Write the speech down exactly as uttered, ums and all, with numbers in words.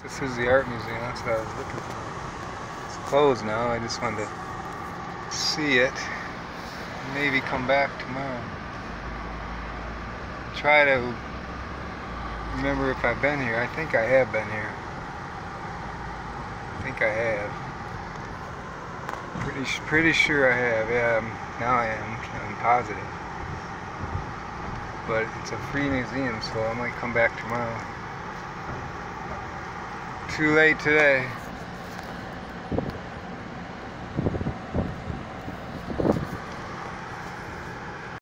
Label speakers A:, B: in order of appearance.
A: This is the art museum, that's what I was looking for. It's closed now, I just wanted to see it. Maybe come back tomorrow. Try to remember if I've been here. I think I have been here. I think I have. Pretty, pretty sure I have. Yeah, I'm, now I am. I'm positive. But it's a free museum, so I might come back tomorrow. Too late today.